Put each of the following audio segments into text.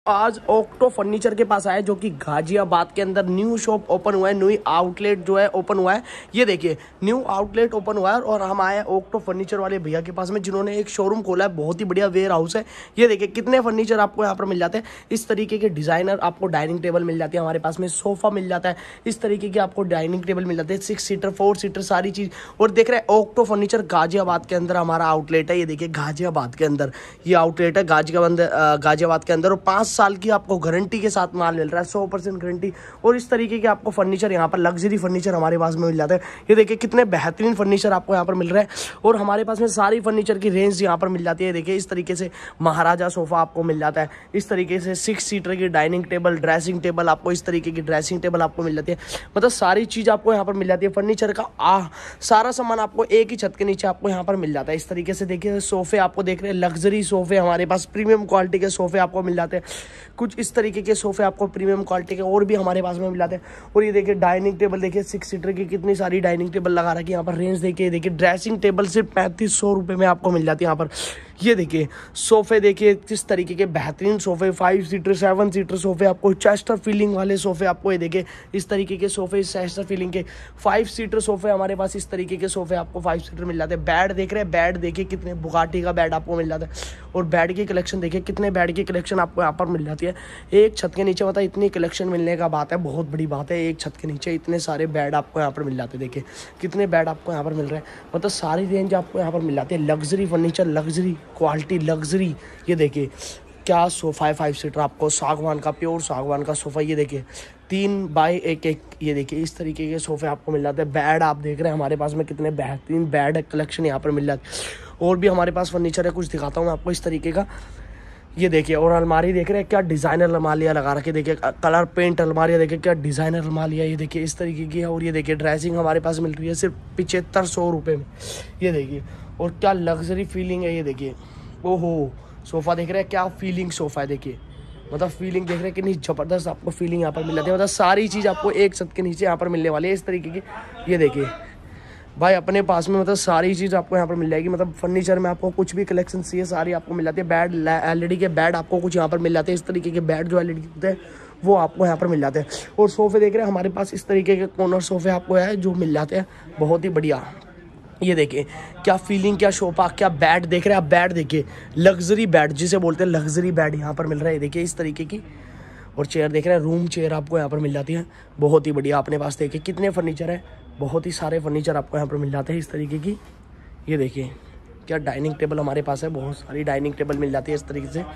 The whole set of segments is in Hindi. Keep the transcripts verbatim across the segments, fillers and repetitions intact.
आज ओक्टो फर्नीचर के पास आए जो कि गाजियाबाद के अंदर न्यू शॉप ओपन हुआ है, न्यू आउटलेट जो है ओपन हुआ है। ये देखिए न्यू आउटलेट ओपन हुआ है और हम आए हैं ओक्टो फर्नीचर वाले भैया के पास में जिन्होंने एक शोरूम खोला है। बहुत ही बढ़िया वेयर हाउस है। ये देखिए कितने फर्नीचर आपको यहाँ पर मिल जाते हैं। इस तरीके के डिजाइनर आपको डाइनिंग टेबल मिल जाती है, हमारे पास में सोफा मिल जाता है, इस तरीके के आपको डाइनिंग टेबल मिल जाते हैं, सिक्स सीटर फोर सीटर सारी चीज़। और देख रहे हैं ओक्टो फर्नीचर गाजियाबाद के अंदर हमारा आउटलेट है। ये देखिए गाजियाबाद के अंदर ये आउटलेट है गाजियाबाद गाजियाबाद के अंदर। और पाँच साल की आपको गारंटी के साथ माल मिल रहा है, सौ परसेंट गारंटी। और इस तरीके के आपको फर्नीचर यहाँ पर लग्जरी फर्नीचर हमारे पास में मिल जाता है। ये देखिए कितने बेहतरीन फर्नीचर आपको यहाँ पर मिल रहा है। और हमारे पास में सारी फर्नीचर की रेंज यहाँ पर मिल जाती है। देखिए इस तरीके से महाराजा सोफा आपको मिल जाता है, इस तरीके से सिक्स सीटर की डाइनिंग टेबल, ड्रेसिंग टेबल आपको इस तरीके की ड्रेसिंग टेबल आपको मिल जाती है। मतलब सारी चीज़ आपको यहाँ पर मिल जाती है। फर्नीचर का आ सारा सामान आपको एक ही छत के नीचे आपको यहाँ पर मिल जाता है। इस तरीके से देखिए सोफे आपको देख रहे हैं, लग्जरी सोफे हमारे पास प्रीमियम क्वालिटी के सोफे आपको मिल जाते हैं। कुछ इस तरीके के सोफे आपको प्रीमियम क्वालिटी के और भी हमारे पास में मिल जाते हैं। और ये देखिए डाइनिंग टेबल देखिए सिक्स सीटर की कितनी सारी डाइनिंग टेबल लगा रखी है यहाँ पर। रेंज देखिए देखिए ड्रेसिंग टेबल सिर्फ पैंतीस सौ रुपये में आपको मिल जाती है यहाँ पर। ये देखिए सोफे देखिए किस तरीके के बेहतरीन सोफे, फाइव सीटर सेवन सीटर सोफे आपको, चेस्टर फीलिंग वाले सोफे आपको। ये देखिए इस तरीके के सोफे, चेस्टर फीलिंग के फाइव सीटर सोफे हमारे पास, इस तरीके के सोफे आपको फाइव सीटर मिल जाते हैं। बेड देख रहे हैं, बेड देखिए कितने बुगाटी का बेड आपको मिल जाता है। और बेड की कलेक्शन देखिए कितने बेड की कलेक्शन आपको यहाँ पर मिल जाती है। एक छत के नीचे मतलब इतनी कलेक्शन मिलने का बात है, बहुत बड़ी बात है। एक छत के नीचे इतने सारे बेड आपको यहाँ पर मिल जाते हैं। देखिए कितने बेड आपको यहाँ पर मिल रहे हैं, मतलब सारी रेंज आपको यहाँ पर मिल जाती है। Luxury furniture, luxury quality, luxury. ये देखिए क्या सोफा है, फाइव सीटर आपको सागवान का, प्योर सागवान का सोफा। ये देखिए तीन बाई एक एक, ये देखिए इस तरीके के सोफे आपको मिल जाते हैं। बेड आप देख रहे हैं हमारे पास में कितने बेहतरीन बेड कलेक्शन यहाँ पर मिल जाती है। और भी हमारे पास फर्नीचर है, कुछ दिखाता हूँ मैं आपको इस तरीके का। ये देखिए और अलमारी देख रहे हैं क्या डिज़ाइनर अलमारियाँ लगा रखे। देखिए कलर पेंट अलमारियाँ देखिए क्या डिज़ाइनर अलमारियाँ, ये देखिए इस तरीके की है। और ये देखिए ड्रेसिंग हमारे पास मिल रही है सिर्फ पिछहत्तर सौ रुपये में। ये देखिए और क्या लग्जरी फीलिंग है। ये देखिए ओहो सोफ़ा देख रहे हैं क्या फीलिंग सोफ़ा है। देखिए मतलब फीलिंग देख रहे हैं कितनी ज़बरदस्त आपको फीलिंग यहाँ पर मिल जाती है। मतलब सारी चीज़ आपको एक छत के नीचे यहाँ पर मिलने वाली है इस तरीके की। ये देखिए भाई अपने पास में मतलब सारी चीज़ आपको यहाँ पर मिल जाएगी। मतलब फर्नीचर में आपको कुछ भी कलेक्शन चाहिए सारी आपको मिल जाती है। बेड एलईडी के बेड आपको कुछ यहाँ पर मिल जाते हैं, इस तरीके के बेड जो एलईडी होते हैं वो आपको यहाँ पर मिल जाते हैं। और सोफ़े देख रहे हैं हमारे पास इस तरीके के कॉर्नर सोफ़े आपको है जो मिल जाते हैं, बहुत ही बढ़िया। ये देखिए क्या फीलिंग, क्या सोफा, क्या बेड देख रहे हैं आप। बेड देखिए लग्जरी बेड जिसे बोलते हैं, लग्जरी बेड यहाँ पर मिल रहा है। देखिए इस तरीके की। और चेयर देख रहे हैं, रूम चेयर आपको यहाँ पर मिल जाती है, बहुत ही बढ़िया। अपने पास देखिए कितने फर्नीचर है, बहुत ही सारे फर्नीचर आपको यहाँ पर मिल जाते हैं इस तरीके की। ये देखिए क्या डाइनिंग टेबल हमारे पास है, बहुत सारी डाइनिंग टेबल मिल जाती है इस तरीके से।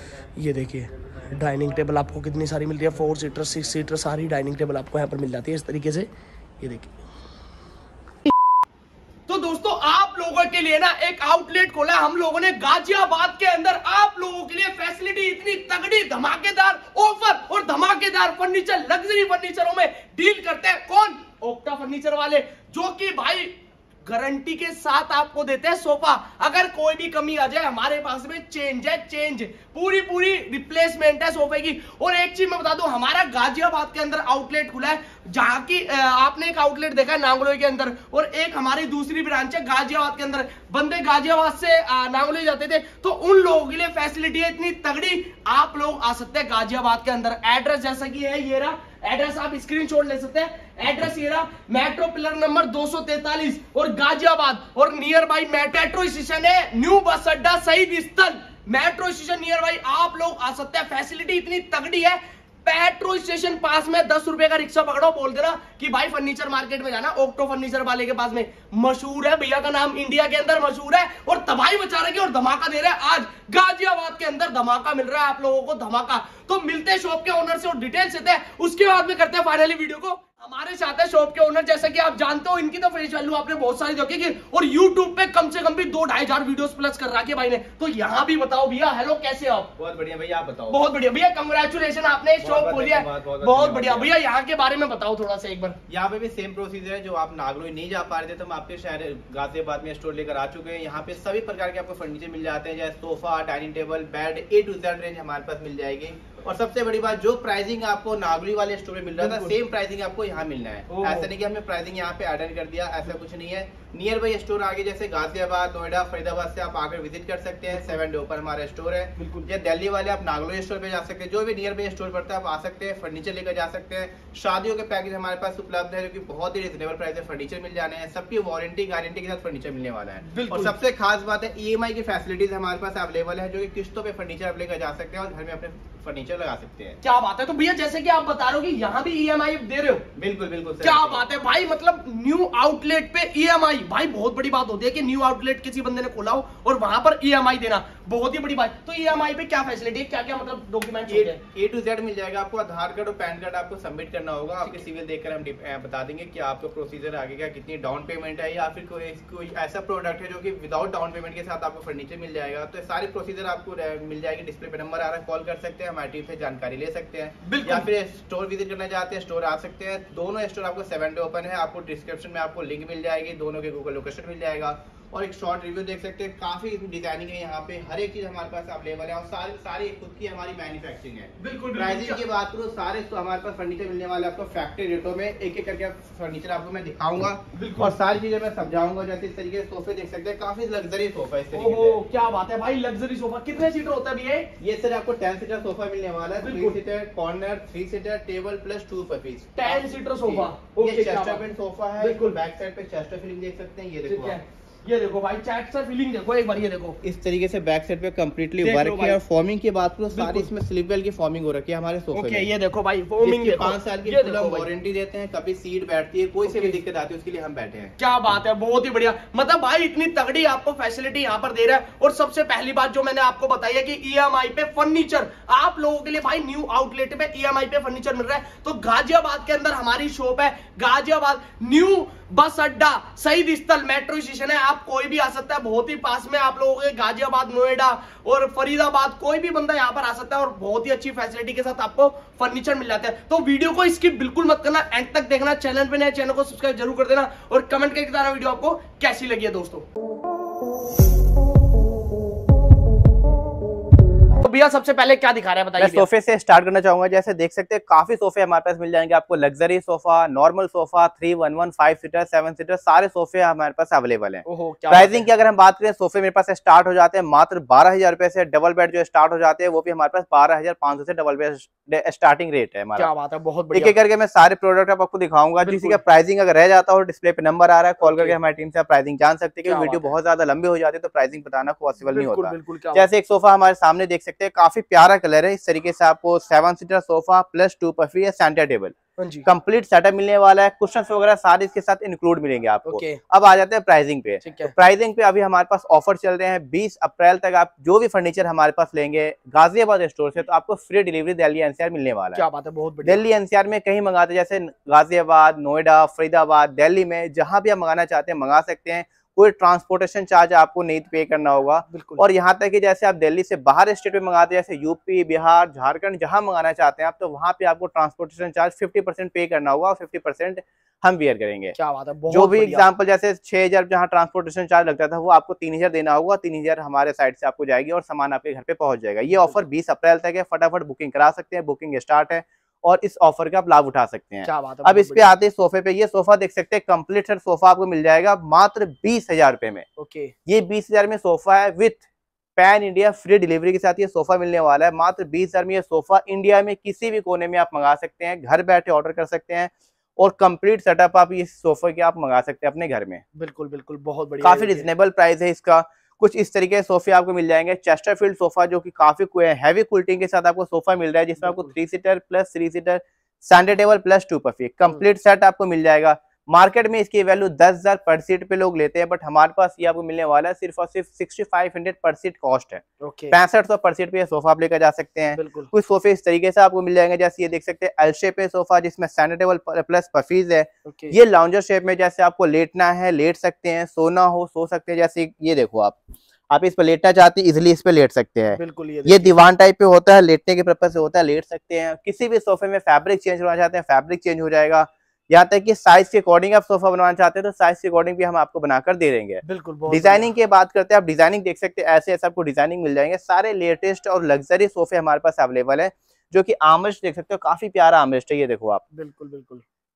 ये देखिए डाइनिंग टेबल आपको कितनी सारी मिलती है, फोर सीटर सिक्स सीटर सारी डाइनिंग टेबल आपको यहाँ पर मिल जाती है इस तरीके से। ये देखिए तो दोस्तों आप लोगों के लिए ना एक आउटलेट खोला हम लोगों ने गाजियाबाद के अंदर। आप लोगों के लिए फैसिलिटी इतनी तगड़ी, धमाकेदार ऑफर और धमाकेदार फर्नीचर, लग्जरी फर्नीचरों में डील करते हैं कौन? ओक्टा फर्नीचर वाले, जो कि भाई गारंटी के साथ आपको देते हैं सोफा। अगर कोई भी कमी आ जाए हमारे पास में चेंज है, चेंज पूरी पूरी रिप्लेसमेंट है सोफे की। और एक चीज मैं बता दूं, हमारा गाजियाबाद के अंदर आउटलेट खुला है, जहां की आपने एक आउटलेट देखा है नांगलोई के अंदर, और एक हमारी दूसरी ब्रांच है गाजियाबाद के अंदर। बंदे गाजियाबाद से नांगलोई जाते थे तो उन लोगों के लिए फैसिलिटी है इतनी तगड़ी, आप लोग आ सकते हैं गाजियाबाद के अंदर। एड्रेस जैसा कि है ये रहा, एड्रेस आप स्क्रीनशॉट ले सकते हैं। एड्रेस ये रहा, मेट्रो पिलर नंबर दो सौ तैंतालीस और गाजियाबाद। और नियर बाई मेट्रो स्टेशन है, न्यू बस अड्डा शहीद स्थल, मेट्रो स्टेशन नियर बाई आप लोग आ सकते हैं। फैसिलिटी इतनी तगड़ी है, पेट्रोल स्टेशन पास में दस रुपए का रिक्शा पकड़ो, बोल देना कि भाई फर्नीचर मार्केट में जाना, ओक्टो फर्नीचर वाले के पास में। मशहूर है भैया का नाम, इंडिया के अंदर मशहूर है और तबाही मचा रहे और धमाका दे रहे हैं। आज गाजियाबाद के अंदर धमाका मिल रहा है आप लोगों को, धमाका। तो मिलते हैं शॉप के ओनर से और डिटेल्स देते हैं, उसके बाद में करते हैं फाइनली वीडियो को। हमारे साथ है शॉप के ओनर, जैसा कि आप जानते हो इनकी तो फेस वैल्यू आपने बहुत सारी देखी और यूट्यूब पे कम से कम भी दो ढाई हजार वीडियोस प्लस कर रखी है भाई ने। तो यहाँ भी बताओ भैया, हेलो कैसे हो आप? बहुत बढ़िया भैया, आप बताओ। बहुत बढ़िया भैया, कंग्रेचुलेशन, आपने शॉप खोली है, बहुत बढ़िया भैया। यहाँ के बारे में बताओ थोड़ा सा एक बार। यहाँ पे भी सेम प्रोसीजर है, जो आप नागलोई नहीं जा पा रहे थे तो हम आपके शहर गाजियाबाद में स्टोर लेकर आ चुके हैं। यहाँ पे सभी प्रकार के आपको फर्नीचर मिल जाते हैं, जैसे sofa, dining table, bed, A to Z range हमारे पास मिल जाएगी। और सबसे बड़ी बात, जो प्राइसिंग आपको नागलोई वाले स्टोर में मिल रहा था, सेम प्राइसिंग आपको यहाँ मिलना है। ऐसा नहीं कि हमने प्राइसिंग यहाँ पे एड कर दिया, ऐसा कुछ नहीं है। नियर बाई स्टोर आगे जैसे गाजियाबाद, नोएडा, फरीदाबाद से आप आकर विजिट कर सकते हैं। सेवन डे ऊपर हमारा स्टोर है। बिल्कुल। या दिल्ली वाले आप नागलोई स्टोर पे जा सकते हैं, जो भी नियर बाई स्टोर पड़ता है आप आ सकते हैं, फर्नीचर लेकर जा सकते हैं। शादियों के पैकेज हमारे पास उपलब्ध है, जो कि बहुत ही रिजनेबल प्राइस है, फर्नीचर मिल जाने हैं, सबकी वारंटी गारंटी के साथ फर्नीचर मिलने वाला है। और सबसे खास बात है ई एम आई की फैसिलिटीज हमारे पास अवेलेबल है, जो कि किस्तों पे फर्नीचर आप लेकर जा सकते हैं और घर में अपने फर्नीचर लगा सकते हैं। क्या बात है। तो भैया जैसे कि आप बता रहे हो कि यहाँ भी ई एम आई दे रहे हो। बिल्कुल बिल्कुल क्या बात है भाई, मतलब न्यू आउटलेट पे ई एम आई, भाई बहुत बड़ी बात होती है कि न्यू आउटलेट किसी बंदे ने खोला हो और वहां पर ई एम आई देना, बहुत ही बड़ी बात। तो ई एम आई पे क्या फैसिलिटी है, क्या क्या मतलब डॉक्यूमेंट ए टू जेड मिल जाएगा आपको। आधार कार्ड और पैन कार्ड आपको सबमिट करना होगा, आपके सिविल देखकर हम बता देंगे कि आपका प्रोसीजर आगे का, कितनी डाउन पेमेंट है, या फिर कोई कोई ऐसा प्रोडक्ट है जो कि विदाउट डाउन पेमेंट के साथ आपको फर्नीचर मिल जाएगा। तो सारे प्रोसीजर आपको मिल जाएगी, डिस्प्ले पे नंबर आ रहा है, कॉल कर सकते हैं, हमारी टीम से जानकारी ले सकते हैं। या फिर स्टोर विजिट करना चाहते हैं, स्टोर आ सकते हैं। दोनों स्टोर आपको सेवन डे ओपन है, आपको डिस्क्रिप्शन में आपको लिंक मिल जाएगी, दोनों के गूगल लोकेशन मिल जाएगा और एक शॉर्ट रिव्यू देख सकते हैं। काफी डिजाइनिंग है यहाँ पे, हर एक चीज हमारे पास अवेलेबल है और सारी सारी खुद की हमारी मैन्युफैक्चरिंग है। बिल्कुल। प्राइसिंग की बात करूँ, सारे तो हमारे पास फर्नीचर मिलने वाले आपको फैक्ट्री रेटों में, एक एक करके फर्नीचर आपको मैं दिखाऊंगा और सारी चीजें मैं समझाऊंगा। जैसे इस तरीके से सोफे देख सकते हैं, काफी लग्जरी सोफा है इस तरीके से। क्या बात है भाई, लग्जरी सोफा कितने सीटर होता है भैया? ये सर आपको टेन सीटर सोफा मिलने वाला है, three seater corner, three seater table plus two piece. Ten seater sofa. ये चेस्टर सोफा है, बिल्कुल बैक साइड पे चेस्टर फिलिंग देख सकते हैं। ये देखो, ये देखो भाई, चैट सर फीलिंग देखो एक बार, ये देखो इस तरीके से बैक साइड पे कंप्लीटली वर्क है। और फॉर्मिंग की बात करूं, सारी इसमें स्लिप वेल की फॉर्मिंग हो रखी है हमारे सोफे ओके, में। ये देखो भाई फॉर्मिंग देखो, पांच साल की फुल वारंटी देते हैं, कभी सीट बैठती है, कोई से भी दिक्कत आती है उसके लिए हम बैठे हैं। क्या बात है, बहुत ही बढ़िया। मतलब भाई इतनी तगड़ी आपको फैसिलिटी यहाँ पर दे रहा है। और सबसे पहली बात जो मैंने आपको बताई है कि ई एम आई पे फर्नीचर आप लोगों के लिए, भाई न्यू आउटलेट पे ई एम आई पे फर्नीचर मिल रहा है। तो गाजियाबाद के अंदर हमारी शॉप है, गाजियाबाद न्यू बस अड्डा शहीद स्थल मेट्रो स्टेशन है, आप कोई भी आ सकता है, बहुत ही पास में आप लोगों के गाजियाबाद, नोएडा और फरीदाबाद, कोई भी बंदा यहाँ पर आ सकता है और बहुत ही अच्छी फैसिलिटी के साथ आपको फर्नीचर मिल जाता है। तो वीडियो को स्किप बिल्कुल मत करना, एंड तक देखना। चैनल पे नए, चैनल को सब्सक्राइब जरूर कर देना और कमेंट करके बताना वीडियो आपको कैसी लगी है दोस्तों। भैया सबसे पहले क्या दिखा रहे हैं बताइए। सोफे से स्टार्ट करना चाहूंगा। जैसे देख सकते हैं काफी सोफे हमारे पास मिल जाएंगे आपको, luxury sofa, normal sofa, three one one five seater, seven seater, सारे सोफे हमारे पास अवेलेबल हैं। प्राइसिंग की अगर हम बात करें, सोफे मेरे पास स्टार्ट हो जाते हैं मात्र बारह हजार रुपए से। डबल बेड जो स्टार्ट हो जाते हैं वो भी हमारे पास बारह हजार पांच सौ से डबल बेड स्टार्टिंग रेट है हमारा। क्या बात है, बहुत बढ़िया। एक एक करके मैं सारे प्रोडक्ट आपको दिखाऊंगा। किसी का प्राइसिंग अगर रह जाता हो, डिस्प्ले पे नंबर आ रहा है, कॉल करके हमारी टीम से प्राइसिंग जान सकते हैं। वीडियो बहुत ज्यादा लंबी हो जाती है तो प्राइसिंग बताना पॉसिबल नहीं होता। जैसे एक सोफा हमारे सामने देख सकते हैं, काफी प्यारा कलर है। इस तरीके से आपको seven seater sofa plus two puffy या सेंटर टेबल कंप्लीट सेटअप मिलने वाला है। कुशन वगैरह सारे इसके साथ इंक्लूड मिलेंगे आपको। okay. अब आ जाते हैं प्राइसिंग पे। तो प्राइसिंग पे अभी हमारे पास ऑफर चल रहे हैं। बीस अप्रैल तक आप जो भी फर्नीचर हमारे पास लेंगे गाजियाबाद स्टोर से तो आपको फ्री डिलीवरी दिल्ली एनसीआर मिलने वाला है। क्या बात है, बहुत बढ़िया। दिल्ली एनसीआर में कहीं मंगाते, जैसे गाजियाबाद, नोएडा, फरीदाबाद, दिल्ली में जहां भी आप मंगाना चाहते हैं मंगा सकते हैं। कोई ट्रांसपोर्टेशन चार्ज आपको नहीं पे करना होगा। और यहाँ तक कि जैसे आप दिल्ली से बाहर स्टेट में मंगाते हैं, जैसे यूपी, बिहार, झारखंड, जहां मंगाना चाहते हैं आप, तो वहां पे आपको ट्रांसपोर्टेशन चार्ज फिफ्टी परसेंट पे करना होगा और फिफ्टी परसेंट हम बियर करेंगे। क्या बात है, बहुत जो भी एग्जांपल, जैसे छह हजार जहाँ ट्रांसपोर्टेशन चार्ज लगता था वो आपको तीन हजार देना होगा, तीन हजार हमारे साइड से आपको जाएगी और सामान आपके घर पे पहुंच जाएगा। ये ऑफर बीस अप्रैल तक है, फटाफट बुकिंग करा सकते हैं, बुकिंग स्टार्ट है और इस ऑफर का आप लाभ उठा सकते हैं। क्या बात है, अब इस पे आते हैं सोफे पे। ये सोफा देख सकते हैं, कंप्लीट सेट सोफा आपको मिल जाएगा मात्र बीस हजार रुपए में। ओके, ये बीस हजार में सोफा है with pan India free delivery के साथ ये सोफा मिलने वाला है। मात्र बीस हजार में ये सोफा इंडिया में किसी भी कोने में आप मंगा सकते हैं, घर बैठे ऑर्डर कर सकते हैं और कंप्लीट सेटअप आप इस सोफे के आप मंगा सकते हैं अपने घर में। बिल्कुल बिल्कुल, बहुत बढ़िया, काफी रिजनेबल प्राइस है इसका। कुछ इस तरीके के सोफे आपको मिल जाएंगे। चेस्टरफील्ड सोफा जो कि काफी हैवी कूलिंग के साथ आपको सोफा मिल रहा है, जिसमें आपको three seater plus three seater centre table plus two puffy complete set आपको मिल जाएगा। मार्केट में इसकी वैल्यू दस हजार पर सीट पे लोग लेते हैं, बट हमारे पास ये आपको मिलने वाला है सिर्फ और सिर्फ sixty five hundred per seat cost है। पैंसठ सौ पर सीट पे सोफा आप लेकर जा सकते हैं। कुछ सोफे इस तरीके से आपको मिल जाएंगे, जैसे ये देख सकते हैं एल शेप सोफा जिसमें सेंटर टेबल प्लस पफीज है। ये लाउंजर शेप में, जैसे आपको लेटना है लेट सकते हैं, सोना हो सो सकते हैं। जैसे ये देखो, आप आप इस पर लेटना चाहते हैं इजिली इस पे लेट सकते हैं। बिल्कुल, ये, ये दीवान टाइप पे होता है, लेटने के पर्पज से होता है, लेट सकते हैं। किसी भी सोफे में फैब्रिक चेंज होना चाहते हैं फैब्रिक चेंज हो जाएगा। यहाँ तक कि साइज के अकॉर्डिंग आप सोफा बनवाना चाहते हैं तो साइज के अकॉर्डिंग भी हम आपको बनाकर दे देंगे। बिल्कुल। डिजाइनिंग की बात करते हैं, आप डिजाइनिंग देख सकते हैं, ऐसे ऐसे आपको डिजाइनिंग मिल जाएंगे। सारे लेटेस्ट और लग्जरी सोफे हमारे पास अवेलेबल है, जो कि आर्मरेस्ट देख सकते हो, काफी प्यारा आर्मरेस्ट है। ये देखो आप, बिल्कुल बिल्कुल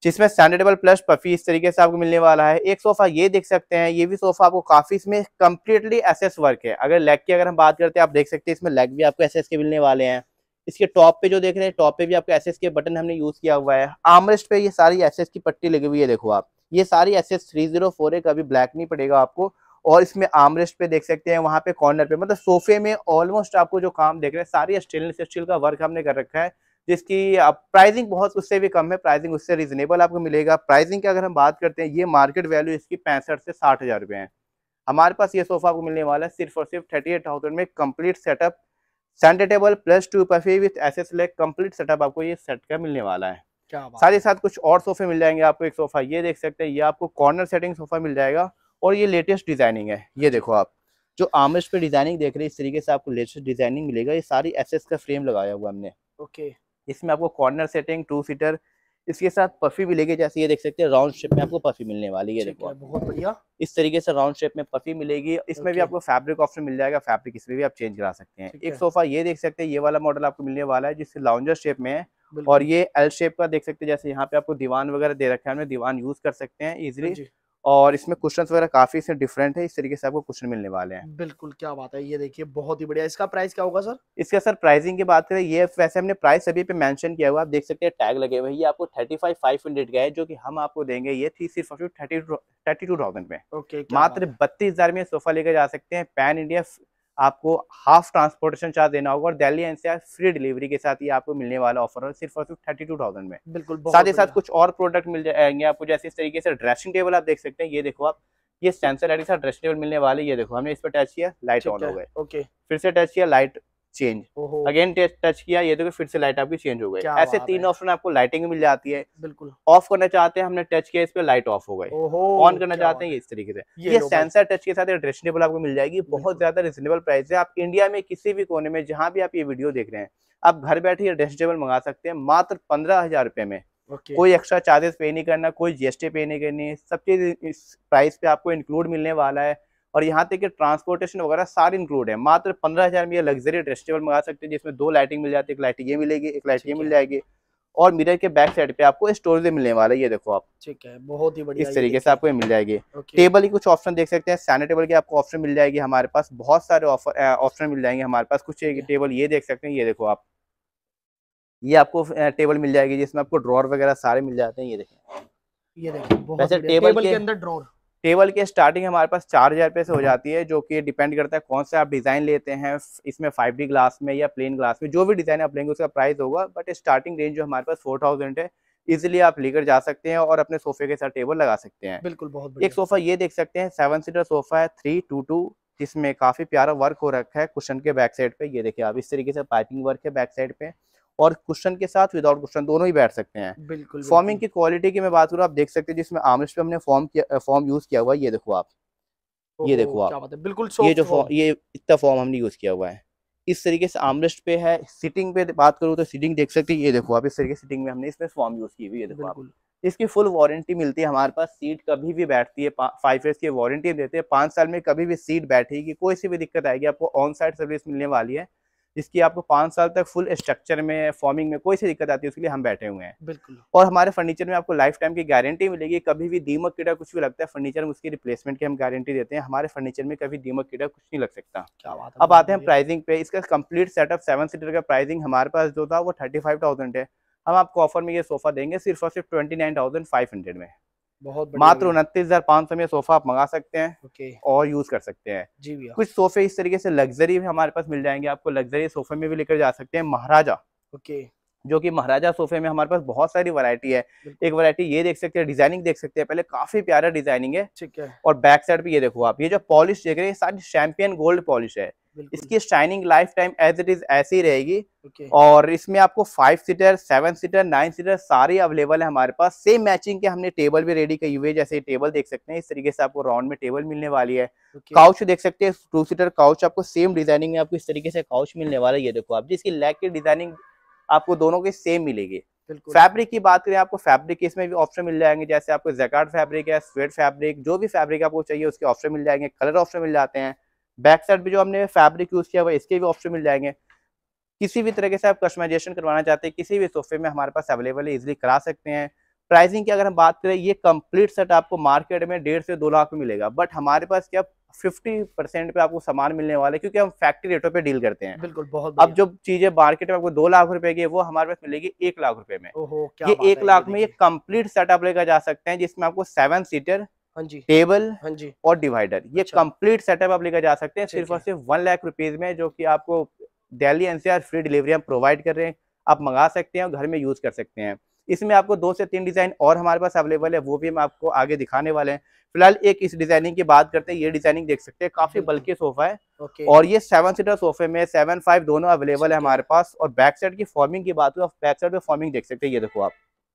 जिसमें स्टैंडर्डेबल प्लस पफी इस तरीके से आपको मिलने वाला है। एक सोफा ये देख सकते हैं, ये भी सोफा आपको काफी इसमें कंप्लीटली एसएस वर्क है। अगर लेग की अगर हम बात करते हैं, आप देख सकते हैं इसमें लेग भी आपको एसएस के मिलने वाले हैं। इसके टॉप पे जो देख रहे हैं, टॉप पे भी आपको एसएस के बटन हमने यूज किया हुआ है। आर्मरेस्ट पे ये सारी एसएस की पट्टी लगी हुई है, देखो आप, ये सारी एसएस थ्री जीरो फोर है, कभी ब्लैक नहीं पड़ेगा आपको। और इसमें आर्मरेस्ट पे देख सकते हैं, वहां पे कॉर्नर पे, मतलब सोफे में ऑलमोस्ट आपको जो काम देख रहे हैं सारी स्टेनलेस स्टील का वर्क हमने कर रखा है, जिसकी प्राइसिंग बहुत उससे भी कम है, प्राइसिंग उससे रीजनेबल आपको मिलेगा। प्राइसिंग की अगर हम बात करते हैं, ये मार्केट वैल्यू इसकी पैंसठ से साठ हजार रुपए है। हमारे पास ये सोफा आपको मिलने वाला है सिर्फ और सिर्फ थर्टी एट थाउजेंड में, complete setup, centre table plus two puffy with SS leg, complete setup आपको ये सेट का मिलने वाला है। साथ ही साथ कुछ और सोफे मिल जाएंगे आपको। एक सोफा ये देख सकते हैं, ये आपको कॉर्नर सेटिंग सोफा मिल जाएगा और ये लेटेस्ट डिजाइनिंग है। ये देखो आप, जो आर्मरेस्ट पे डिजाइनिंग देख रहे हैं, इस तरीके से आपको लेटेस्ट डिजाइनिंग मिलेगा। ये सारी एसएस का फ्रेम लगाया हुआ हमने। ओके, इसमें आपको कॉर्नर सेटिंग, टू सीटर, इसके साथ पफी मिलेगी। जैसे ये देख सकते हैं, राउंड शेप में आपको पफी मिलने वाली है। देखो बहुत बढ़िया, इस तरीके से राउंड शेप में पफी मिलेगी। इसमें भी आपको फैब्रिक ऑप्शन मिल जाएगा, फैब्रिक इसमें भी आप चेंज करा सकते हैं। एक सोफा ये देख सकते हैं, ये वाला मॉडल आपको मिलने वाला है, जिससे लाउंजर शेप में है और ये एल शेप का देख सकते हैं। जैसे यहाँ पे आपको दीवान वगैरह दे रखा है, हमें दीवान यूज कर सकते हैं इजिली। और इसमें कुशन्स वगैरह काफी से डिफरेंट है, इस तरीके से आपको कुशन मिलने वाले हैं। बिल्कुल, क्या बात है, ये देखिए बहुत ही बढ़िया। इसका प्राइस क्या होगा सर? इसका सर प्राइसिंग की बात करें, ये वैसे हमने प्राइस अभी पे मेंशन किया हुआ, आप देख सकते हैं टैग लगे हुए हैं। ये आपको थर्टी फाइव फाइव हंड्रेड का है, जो कि हम आपको देंगे ये थी सिर्फ थर्टी थर्टी टू थाउजेंड में। ओके, मात्र बत्तीस हजार में सोफा लेकर जा सकते हैं। पैन इंडिया आपको हाफ ट्रांसपोर्टेशन चार्ज देना होगा और दिल्ली एनसीआर फ्री डिलीवरी के साथ ये आपको मिलने वाला ऑफर है सिर्फ और सिर्फ थर्टी टू थाउजेंड में। बिल्कुल, साथ ही साथ कुछ और प्रोडक्ट मिल जाएंगे आपको, जैसे इस तरीके से ड्रेसिंग टेबल आप देख सकते हैं। ये देखो आप, ये सेंसर लाइट के साथ ड्रेसिंग टेबल मिलने वाले। ये देखो, हमने इस पर टच किया, लाइट ऑन हो गए। ओके, फिर से टच किया, लाइट चेंज, अगेन टच किया, ये देखो फिर से लाइट आपकी चेंज हो गई। ऐसे तीन ऑप्शन आपको लाइटिंग मिल जाती है। बिल्कुल, ऑफ करना चाहते हैं, हमने टच किया, इस पे लाइट ऑफ हो गई। ऑन करना चाहते हैं, ये इस तरीके से। ये सेंसर टच के साथ ड्रेसिंग टेबल आपको मिल जाएगी। बहुत ज्यादा रिजनेबल प्राइस है। आप इंडिया में किसी भी कोने में जहां भी आप ये वीडियो देख रहे हैं, आप घर बैठे ये ड्रेसिंग टेबल मंगा सकते हैं मात्र पंद्रह हजार रुपए में। Okay. कोई एक्स्ट्रा चार्जेस पे नहीं करना, कोई जीएसटी पे नहीं करनी, सब चीज इस प्राइस पे आपको इंक्लूड मिलने वाला है। और यहाँ तक कि ट्रांसपोर्टेशन वगैरह सारी इंक्लूड है। मात्र पंद्रह हजार में ये लग्जरी ड्रेसिंग टेबल मंगा सकते हैं, जिसमें दो लाइटिंग मिल जाती है, एक लाइट ये मिलेगी, एक लाइट ये मिल जाएगी। और मिरर के बैक साइड पे आपको स्टोरेज मिलने वाला है। ये देखो आप, ठीक है, बहुत ही बढ़िया, इस तरीके से आपको ये मिल जाएगी। टेबल की कुछ ऑप्शन देख सकते हैं, सैनिटरी टेबल की आपको ऑप्शन मिल जाएगी। हमारे पास बहुत सारे ऑफर ऑप्शन मिल जाएंगे हमारे पास। कुछ टेबल ये देख सकते हैं, ये देखो आप, ये आपको टेबल मिल जाएगी जिसमें आपको ड्रॉर वगैरह सारे मिल जाते हैं। ये देखें, ये देखिए बहुत वैसे टेबल, टेबल के, के अंदर ड्रॉर, टेबल के स्टार्टिंग हमारे पास चार हजार रुपये से हो जाती है, जो कि डिपेंड करता है कौन सा आप डिजाइन लेते हैं। इसमें फाइव डी ग्लास में या प्लेन ग्लास में, जो भी डिजाइन आप लेंगे उसका प्राइस होगा। बट स्टार्टिंग रेंज जो हमारे पास फोर थाउजेंड है, इजिली आप लेकर जा सकते हैं और अपने सोफे के साथ टेबल लगा सकते हैं। बिल्कुल, बहुत बढ़िया। एक सोफा ये देख सकते हैं, सेवन सीटर सोफा है, थ्री टू टू, जिसमें काफी प्यारा वर्क हो रखा है कुशन के बैक साइड पे। ये देखिए आप, इस तरीके से पाइपिंग वर्क है बैक साइड पे, और कुशन के साथ विदाउट कुशन दोनों ही बैठ सकते हैं। बिल्कुल, फॉर्मिंग की क्वालिटी की मैं बात करूँ, आप देख सकते हैं जिसमें आर्मरेस्ट पे हमने फॉर्म किया, फॉर्म यूज किया हुआ है। ये देखो आप, ये देखो आप, बिल्कुल ये जो फॉर्म, ये इतना फॉर्म हमने यूज किया हुआ है। इस तरीके से आर्मरेस्ट पे है। सीटिंग पे बात करूँ तो सीटिंग देख सकते हैं, ये देखो आप, इस तरीके से सीटिंग में हमने इसमें फॉर्म यूज की हुई है। देखो आप, इसकी फुल वारंटी मिलती है हमारे पास। सीट कभी भी बैठती है, फाइव ईयर्स की वारंटी देते हैं। पाँच साल में कभी भी सीट बैठेगी, कोई सी भी दिक्कत आएगी, आपको ऑन साइड सर्विस मिलने वाली है, जिसकी आपको पाँच साल तक फुल स्ट्रक्चर में, फॉर्मिंग में कोई सी दिक्कत आती है उसके लिए हम बैठे हुए हैं। बिल्कुल। और हमारे फर्नीचर में आपको लाइफ टाइम की गारंटी मिलेगी। कभी भी दीमक कीड़ा कुछ भी लगता है फर्नीचर में, उसकी रिप्लेसमेंट की हम गारंटी देते हैं। हमारे फर्नीचर में कभी दीमक कीड़ा कुछ नहीं लग सकता। क्या बात है। अब आते हैं प्राइसिंग पे। इसका कंप्लीट सेटअप सेवन सीटर का प्राइसिंग हमारे पास जो था वो थर्टी फाइव थाउजेंड है। हम आपको ऑफर में ये सोफा देंगे सिर्फ और सिर्फ twenty nine thousand five hundred में। बहुत मात्र उनतीस हजार पाँच सौ में सोफा आप मंगा सकते हैं। ओके। और यूज कर सकते हैं। जी भैया। कुछ सोफे इस तरीके से लग्जरी भी हमारे पास मिल जाएंगे, आपको लग्जरी सोफे में भी लेकर जा सकते हैं। महाराजा, ओके, जो कि महाराजा सोफे में हमारे पास बहुत सारी वैरायटी है। एक वैरायटी ये देख सकते हैं, डिजाइनिंग देख सकते हैं, पहले काफी प्यारा डिजाइनिंग है। ठीक है। और बैक साइड पे ये देखो आप, ये जो पॉलिश देख रहे हैं सारी चैंपियन गोल्ड पॉलिश है। इसकी shining life time as it is ऐसी रहेगी। okay. और इसमें आपको five seater, seven seater, nine seater सारी अवेलेबल है हमारे पास। सेम मैचिंग के हमने टेबल भी रेडी की हुई है। जैसे टेबल देख सकते हैं, इस तरीके से आपको राउंड में टेबल मिलने वाली है। okay. काउच देख सकते हैं, टू सीटर काउच आपको सेम डिजाइनिंग में आपको इस तरीके से काउच मिलने वाला है। ये देखो आप, जिसकी लेग की डिजाइनिंग आपको दोनों की सेम मिलेगी। फैब्रिक की बात करें, आपको फैब्रिक के इसमें भी ऑप्शन मिल जाएंगे। जैसे आपको जैकार्ड फैब्रिक है, स्वेट फैब्रिक, जो भी फैब्रिक आपको चाहिए उसके ऑप्शन मिल जाएंगे। कलर ऑप्शन मिल जाते हैं। बैक साइड भी जो हमने फैब्रिक यूज किया हुआ है इसके भी ऑप्शन मिल जाएंगे। किसी भी तरीके से आप कस्टमाइजेशन करवाना चाहते हैं किसी भी सोफे में हमारे पास अवेलेबल है, इजीली करा सकते हैं। प्राइसिंग की अगर हम बात करें, ये कंप्लीट सेट आपको मार्केट में डेढ़ से दो लाख में मिलेगा, बट हमारे पास क्या फिफ्टी परसेंट पे आपको सामान मिलने वाला है, क्योंकि हम फैक्ट्री रेटों पे डील करते हैं। बिल्कुल, बहुत अब बढ़िया। जो चीजें मार्केट में आपको दो लाख रुपए की है, वो हमारे पास मिलेगी एक लाख रुपए में। ओहो, क्या ये बात एक है, लाख में ये देखिए। कंप्लीट सेटअप लेकर जा सकते हैं, जिसमें आपको सेवन सीटर, हाँ जी, टेबल हाँ जी। और डिवाइडर, ये अच्छा, कंप्लीट सेटअप आप लेकर जा सकते हैं ठीक सिर्फ और है। सिर्फ वन लाख रुपीज में, जो कि आपको दिल्ली एनसीआर फ्री डिलीवरी हम प्रोवाइड कर रहे हैं। आप मंगा सकते हैं और घर में यूज कर सकते हैं। इसमें आपको दो से तीन डिजाइन और हमारे पास अवेलेबल है, वो भी हम आपको आगे दिखाने वाले हैं। फिलहाल एक इस डिजाइनिंग की बात करते हैं। ये डिजाइनिंग देख सकते हैं, काफी बिल्कुल। बल्कि सोफा है ओके, और ये सेवन सीटर सोफे में सेवन फाइव दोनों अवेलेबल है ठीक है। हमारे पास। और बैक साइड की फॉर्मिंग की बात करें, बैक साइड पे फॉर्मिंग देख सकते हैं, ये देखो आप,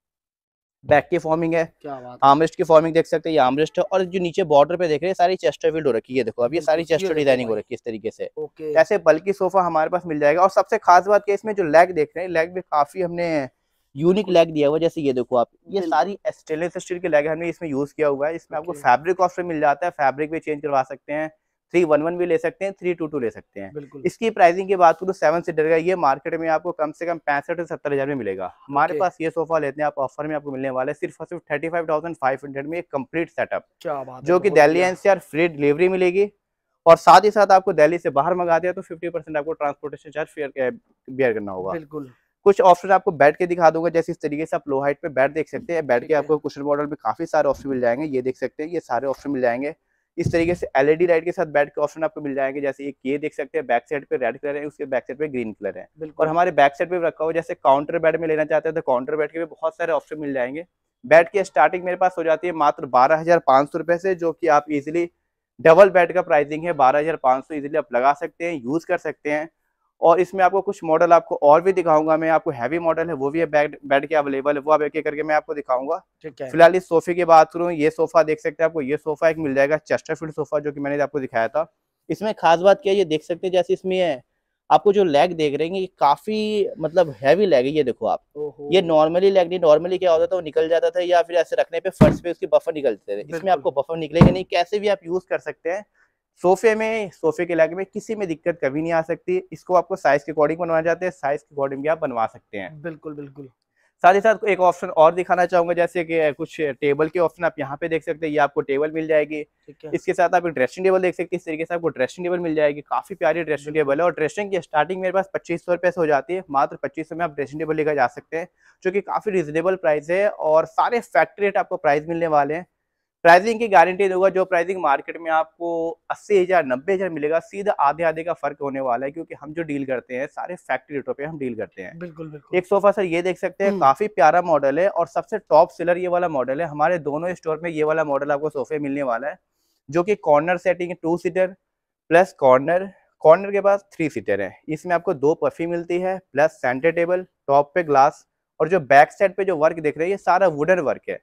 बैक की फॉर्मिंग है, क्या बात है। आर्मरेस्ट की फॉर्मिंग देख सकते हैं, ये आर्मरेस्ट है। और जो नीचे बॉर्डर पे देख रहे हैं, सारी चेस्टर फिल्ड हो रखी है, देखो अब ये सारी बिल्कुल, ये चेस्टर देखो डिजाइनिंग हो भाई। रखी है इस तरीके से। ओके, ऐसे बल्कि सोफा हमारे पास मिल जाएगा। और सबसे खास बात क्या है, इसमें जो लेग देख रहे हैं, लेग भी काफी हमने यूनिक बिल्कुल, लेग दिया हुआ है। जैसे ये देखो आप, ये बिल्कुल। सारी स्टेनलेस स्टील के लेग हमने इसमें यूज किया हुआ है। इसमें आपको ओके, फैब्रिक ऑप्शन मिल जाता है, फैब्रिक भी चेंज करवा सकते हैं, थ्री वन वन भी ले सकते हैं, थ्री टू टू ले सकते हैं। बिल्कुल। इसकी प्राइसिंग की बात करूँ, सेवन सीटर का ये मार्केट में आपको कम से कम पैंसठ से सत्तर हजार में मिलेगा। हमारे ओके, पास ये सोफा लेते हैं आप, ऑफर में आपको मिलने वाला है सिर्फ और सिर्फ thirty five thousand five hundred में, एक कंप्लीट सेटअप, क्या बात है, जो कि बहुत दिल्ली बढ़िया। एनसीआर फ्री डिलीवरी मिलेगी। और साथ ही साथ आपको दिल्ली से बाहर मंगा दिया तो फिफ्टी परसेंट आपको ट्रांसपोर्टेशन चार्ज फेयर बेयर करना होगा। बिल्कुल, कुछ ऑप्शन आपको बेड के दिखा दूंगा, जैसे इस तरीके से आप लो हाइट पे बेड देख सकते हैं। बेड के ठीक है। आपको कुशन मॉडल में काफी सारे ऑप्शन मिल जाएंगे, ये देख सकते हैं, ये सारे ऑप्शन मिल जाएंगे। इस तरीके से एलईडी लाइट के साथ बेड के ऑप्शन आपको मिल जाएंगे, जैसे एक ये देख सकते हैं, बैक साइड पे रेड कलर है, उसके बैक साइड पे ग्रीन कलर है। और बिल्कुल, हमारे बैक साइड पे भी रखा हुआ, जैसे काउंटर बेड में लेना चाहते हैं तो काउंटर बेड के भी बहुत सारे ऑप्शन मिल जाएंगे। बेड की स्टार्टिंग मेरे पास हो जाती है मात्र बारह हजार पाँच सौ रुपए से, जो कि आप इजिली डबल बेड का प्राइसिंग है, बारह हजार पाँच सौ इजिली आप लगा सकते हैं, यूज कर सकते हैं। और इसमें आपको कुछ मॉडल आपको और भी दिखाऊंगा मैं, आपको हैवी मॉडल है वो भी है बेड बेड के अवेलेबल है, वो आप एक एक करके मैं आपको दिखाऊंगा। ठीक है। फिलहाल इस सोफे की बात करूं, ये सोफा देख सकते हैं, आपको ये सोफा एक मिल जाएगा चेस्टरफील्ड सोफा, जो कि मैंने आपको दिखाया था। इसमें खास बात क्या है, ये देख सकते हैं, जैसे इसमें है आपको जो लेग देख रहे हैं, ये काफी मतलब हैवी लेग है, ये देखो आप। ओहो, ये नॉर्मली लेग नहीं, नॉर्मली क्या होता था, वो निकल जाता था या फिर ऐसे रखने पे फर्श पे उसके बफर निकलते थे। इसमें बिल्कुल, आपको बफर निकलेगा नहीं, कैसे भी आप यूज कर सकते हैं। सोफे में, सोफे के लेग में किसी में दिक्कत कभी नहीं आ सकती। इसको आपको साइज के अकॉर्डिंग बनवाना चाहते हैं, साइज के अकॉर्डिंग भी आप बनवा सकते हैं। बिल्कुल, बिल्कुल। साथ ही साथ एक ऑप्शन और दिखाना चाहूंगा, जैसे कि कुछ टेबल के ऑप्शन आप यहाँ पे देख सकते हैं, ये आपको टेबल मिल जाएगी। ठीक है। इसके साथ आप एक ड्रेसिंग टेबल देख सकते हैं, इस तरीके से आपको ड्रेसिंग टेबल मिल जाएगी, काफी प्यारी ड्रेसिंग बिल्कुल, टेबल है। और ड्रेसिंग की स्टार्टिंग मेरे पास पच्चीस सौ रुपए से हो जाती है, मात्र पच्चीस सौ में आप ड्रेसिंग टेबल लेकर जा सकते हैं, जो कि काफी रिजनेबल प्राइस है। और सारे फैक्ट्री रेट आपको प्राइस मिलने वाले हैं। प्राइसिंग की गारंटी दूंगा, जो प्राइसिंग मार्केट में आपको अस्सी हजार नब्बे हजार मिलेगा, सीधा आधे आधे का फर्क होने वाला है, क्योंकि हम जो डील करते हैं सारे फैक्ट्री रेटों पे हम डील करते हैं। बिल्कुल, बिल्कुल। एक सोफा सर ये देख सकते हैं, हम्म, काफी प्यारा मॉडल है और सबसे टॉप सेलर ये वाला मॉडल है। हमारे दोनों स्टोर में ये वाला मॉडल आपको सोफे मिलने वाला है, जो कि corner setting two seater plus corner, corner के पास थ्री सीटर है। इसमें आपको दो पफी मिलती है प्लस सेंटर टेबल, टॉप पे ग्लास। और जो बैक साइड पे जो वर्क दिख रहा है, ये सारा वुडन वर्क है,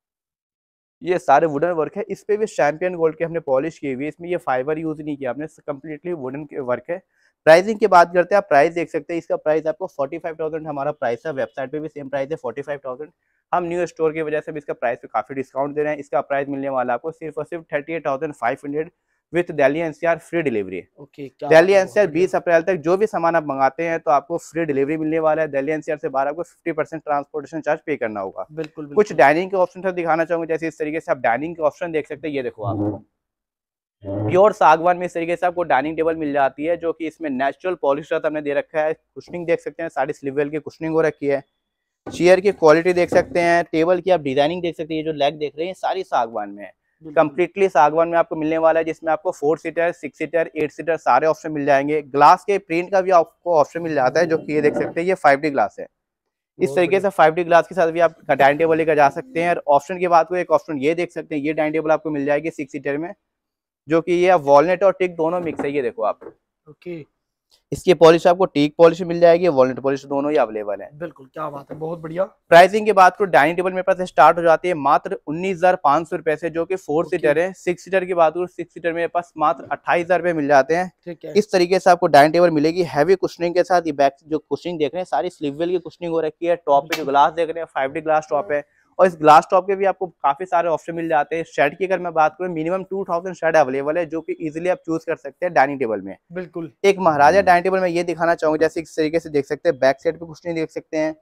ये सारे वुडन वर्क है। इस पे भी चैंपियन गोल्ड के हमने पॉलिश की हुई है, इसमें ये फाइबर यूज नहीं किया हमने, कम्प्लीटली वुडन के वर्क है। प्राइसिंग की बात करते हैं, आप प्राइस देख सकते हैं, इसका प्राइस आपको फोर्टी फाइव थाउजेंड हमारा प्राइस है, वेबसाइट पे भी सेम प्राइस है फोर्टी फाइव थाउजेंड। हम न्यू स्टोर की वजह से भी इसका प्राइस पे काफी डिस्काउंट दे रहे हैं। इसका प्राइस मिलने वाला आपको सिर्फ और सिर्फ thirty eight thousand five hundred with Delhi NCR free delivery. Okay, क्या दिल्ली बात है, एनसीआर बहुत बीस अप्रैल तक जो भी सामान आप मंगाते हैं तो आपको फ्री डिलीवरी मिलने वाला है। दिल्ली एनसीआर से बाहर आपको फिफ्टी परसेंट ट्रांसपोर्टेशन चार्ज पे करना होगा। बढ़िया। बिल्कुल, कुछ बिल्कुल। डाइनिंग के ऑप्शन से दिखाना चाहूंगा, जैसे इस तरीके से आप डाइनिंग के ऑप्शन देख सकते हैं, ये देखो आप, प्योर सागवान में इस तरीके से आपको डाइनिंग टेबल मिल जाती है, जो कि इसमें नेचुरल पॉलिश हमने दे रखा है। कुशनिंग देख सकते हैं, सारी स्लीव वेल की कुशनिंग हो रखी है। चेयर की क्वालिटी देख सकते हैं, टेबल की आप डिजाइनिंग देख सकते हैं, ये जो लेग देख रहे हैं सारी सागवान में है, बिल्कुल, कंप्लीटली सागवान में आपको मिलने वाला है, जिसमें आपको four seater, six seater, eight seater सारे ऑप्शन मिल जाएंगे। ग्लास के प्रिंट का भी आपको ऑप्शन मिल जाता है, जो कि ये देख सकते हैं, ये फाइव डी ग्लास है। इस बहुत तरीके बढ़िया। से फाइव डी ग्लास के साथ भी आप डाइनिंग टेबल लेकर जा सकते हैं। और ऑप्शन की बात करें, एक ऑप्शन ये देख सकते हैं, ये डाइनिंग टेबल आपको मिल जाएगी सिक्स सीटर में, जो कि ये वॉलनट और टिक दोनों मिक्स है, ये देखो आप। ओके, इसकी पॉलिश आपको टीक पॉलिश मिल जाएगी, वॉलनट पॉलिश दोनों ही अवेलेबल है। बिल्कुल, क्या बात है, बहुत बढ़िया। प्राइसिंग की बात करूं, डाइनिंग टेबल मेरे पास स्टार्ट हो जाती है मात्र उन्नीस हजार पाँच सौ रुपए से, जो कि फोर ओके, सीटर है। सिक्स सीटर की बात करूं, सिक्स सीटर मेरे पास मात्र अट्ठाईस हजार रुपए मिल जाते हैं। ठीक है। इस तरीके से आपको डाइनिंग टेबल मिलेगी हैवी कुशनिंग के साथ। ये बैक जो कुशनिंग देख रहे हैं सारी स्लीव वेल की कुशनिंग हो रखी है। टॉप पे जो ग्लास देख रहे हैं फाइव डी ग्लास टॉप है, और इस ग्लास टॉप के भी आपको काफी सारे ऑप्शन मिल जाते हैं। शेड की अगर मैं बात करूं, minimum two thousand shade available है, जो कि इजीली आप चूज कर सकते हैं डाइनिंग टेबल में। बिल्कुल, एक महाराजा डाइनिंग टेबल में ये दिखाना चाहूंगा, जैसे इस तरीके से देख सकते हैं, बैक साइड पे कुशनिंग देख सकते हैं,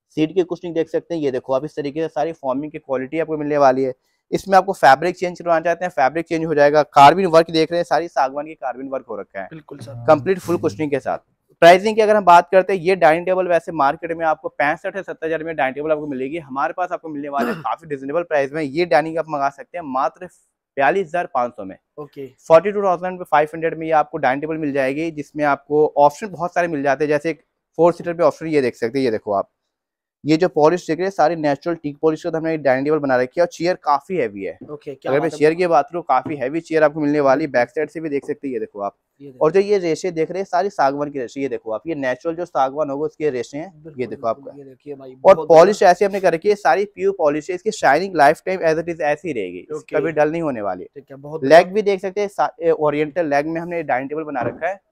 सीट की कुशनिंग देख सकते हैं, ये देखो आप इस तरीके से सारी फॉर्मिंग की क्वालिटी आपको मिलने वाली है। इसमें आपको फैब्रिक चेंज करवाना चाहते हैं, फैब्रिक चेंज हो जाएगा। कार्बिन वर्क देख रहे हैं, सारी सागवान की कार्बिन वर्क हो रखा है, बिल्कुल सर, कंप्लीट फुल कुशनिंग के साथ। प्राइसिंग की अगर हम बात करते हैं, ये डाइनिंग टेबल वैसे मार्केट में आपको पैंसठ से सत्तर हजार में डाइनिंग टेबल आपको मिलेगी, हमारे पास आपको मिलने वाले काफी रिजनेबल प्राइस में। ये डाइनिंग आप मंगा सकते हैं मात्र बयालीस हजार पाँच सौ में। Okay, forty two thousand five hundred में ये आपको डाइनिंग टेबल मिल जाएगी, जिसमें आपको ऑप्शन बहुत सारे मिल जाते हैं। जैसे फोर सीटर पे ऑप्शन ये देख सकते हैं, ये देखो आप, ये जो पॉलिश देख रहे हैं सारी नेचुरल टीक पॉलिश का हमने डाइनिंग टेबल बना रखी है, और चेयर काफी हैवी है। ओके, क्या अगर मैं चेयर की बात करूँ, काफी हैवी चेयर आपको मिलने वाली, बैक साइड से भी देख सकते हैं, ये देखो आप। और जो ये रेशे देख रहे हैं सारी सागवान की रेशे, ये देखो आप, ये नेचुरल जो सागवान होगा उसके रेशे हैं, ये देखो आपका। ये देखिए भाई, और पॉलिश ऐसे हमने कर रखी है, सारी प्योर पॉलिश है, इसकी shining life time as it is ऐसी रहेगी, कभी डल नहीं होने वाली। लेग भी देख सकते हैं, ओरिएंटल लेग में हमने डाइनिंग टेबल बना रखा है